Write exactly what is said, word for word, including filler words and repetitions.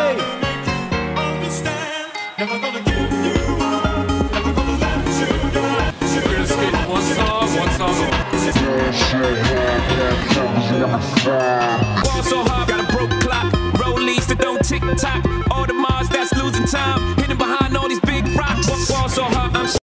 Hey. One song, one song. Ball so hard, got a broke clock. Rollies that don't tick tock. All the Mars that's losing time. Hidden behind all these big rocks. Ball so hard, I'm